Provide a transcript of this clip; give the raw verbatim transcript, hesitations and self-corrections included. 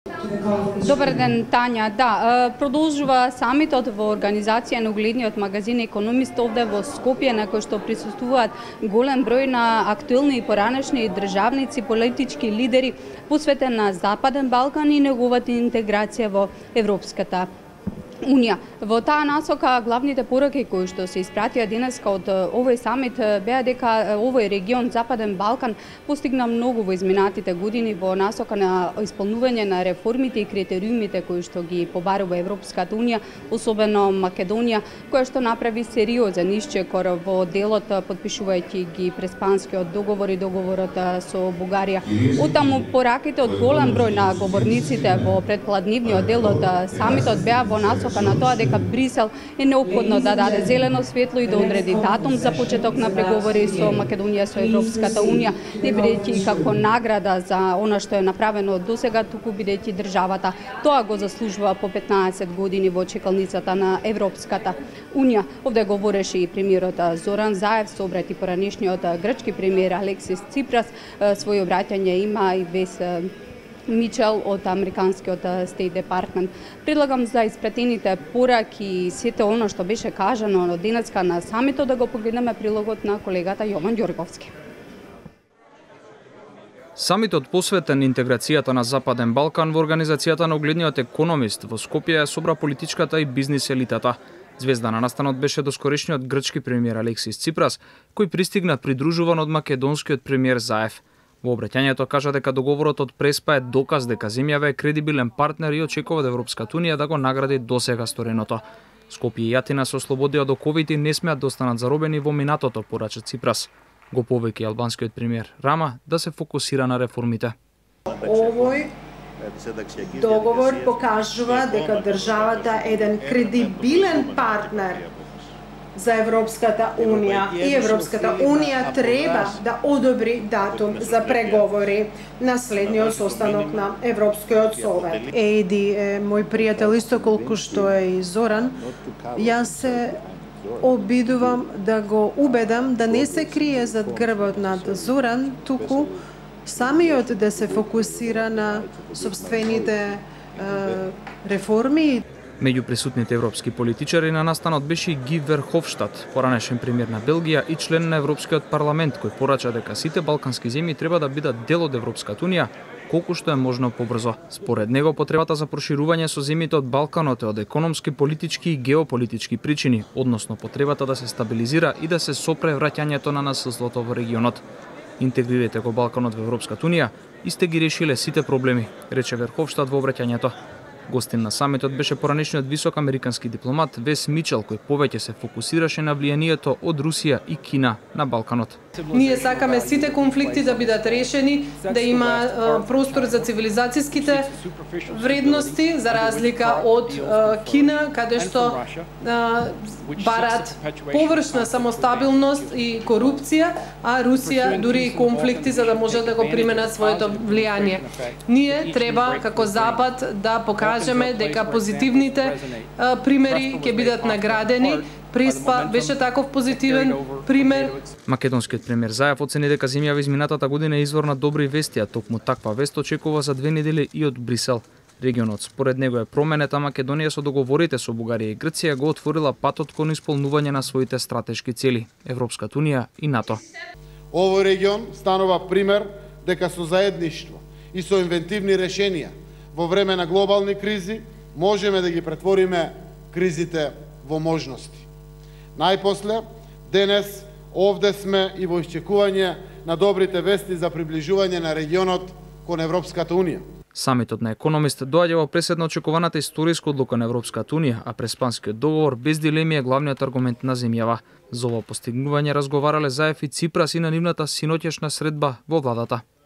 Добар ден, Тања. Да, продолжува самитот во организација на угледниот магазин Економист овде во Скопје, на кој што присуствуваат голем број на актуелни и поранешни државници, политички лидери, посветен на Западен Балкан и неговата интеграција во Европската Унија. Во таа насока главните пораки кои што се испратија денеска од овој самит беа дека овој регион Западен Балкан постигна многу во изминатите години во насока на исполнување на реформите и критериумите кои што ги побарува Европската Унија, особено Македонија, која што направи сериозен исчекор во делот потпишувајќи ги Преспанскиот договор и договорот со Бугарија. Оттаму пораките од голем број на говорниците во предпладнивниот дел од самитот беа во насока на тоа дека Брисел е неопходно да даде зелено светло и да одреди датум за почеток на преговори со Македонија со Европската Унија, не бидејќи како награда за она што е направено досега, туку бидејќи државата тоа го заслужува по петнаесет години во чекалницата на Европската Унија. Овде говореше и премиерот Зоран Заев, со обрати поранешниот грчки премиер Алексис Ципрас, своје обраќање има и без Мичел од американскиот Стейт Департмент. Предлагам за испратените пораки и сите оно што беше кажано денеска на самитот да го погледнеме прилогот на колегата Јован Ѓорговски. Самитот посветен интеграцијата на Западен Балкан во организацијата на угледниот Економист во Скопје собра политичката и бизнис елитата. Звезда на настанот беше доскорешниот грчки премиер Алексис Ципрас, кој пристигна придружуван од македонскиот премиер Заев. Во обраќањето кажа дека договорот од Преспа е доказ дека земјава е кредибилен партнер и очекува од Европската Унија да го награди досега стореното. Скопје и Атина се ослободија од оковите и не смеат да останат заробени во минатото, порача Ципрас. Го повеќе албанскиот премиер Рама да се фокусира на реформите. Овој договор покажува дека државата е еден кредибилен партнер за Европската Унија и Европската Унија треба да одобри датум за преговори на следниот состанок на Европскиот совет. Еди е мој пријател исто колку што е и Зоран. Јас се обидувам да го убедам да не се крие зад грбот над Зоран, туку самиот да се фокусира на собствените е, реформи. Меѓу присутните европски политичари на настанот беше и Ги Верховштад, поранешен премиер на Белгија и член на Европскиот парламент, кој порача дека сите балкански земји треба да бидат дел од Европската Унија колку што е можно побрзо. Според него потребата за проширување со земјите од Балканот е од економски, политички и геополитички причини, односно потребата да се стабилизира и да се сопре враќањето на насилството во регионот. Интегрирате го Балканот во Европската Унија и сте ги решиле сите проблеми, рече Верховштад во обраќањето. Гостин на самитот беше поранешниот висок американски дипломат Вес Мичел, кој повеќе се фокусираше на влијанието од Русија и Кина на Балканот. Ние сакаме сите конфликти да бидат решени, да има а, простор за цивилизацијските вредности, за разлика од а, Кина, каде што а, барат површна самостабилност и корупција, а Русија дури и конфликти за да можат да го применат своето влијание. Ние треба како Запад да покажеме дека позитивните а, примери ќе бидат наградени. Преспа беше таков позитивен пример. Македонскиот премиер Заев оцени дека земјава изминатата година е извор на добри вести, а токму таква вест очекува за две недели и од Брисел. Регионот според него е променета Македонија со договорите со Бугарија и Грција го отворила патот кон исполнување на своите стратешки цели, Европската Унија и НАТО. Овој регион станува пример дека со заедништво и со инвентивни решенија во време на глобални кризи можеме да ги претвориме кризите во можности. Најпосле, денес овде сме и во исчекување на добрите вести за приближување на регионот кон Европската Унија. Самитот на Економист доаѓа во преседно очекуваната историска одлука на Европската Унија, а Преспанскиот договор без дилеми е главниот аргумент на земјава. За ова постигнување разговарале Заев и Ципрас и на нивната синоќешна средба во владата.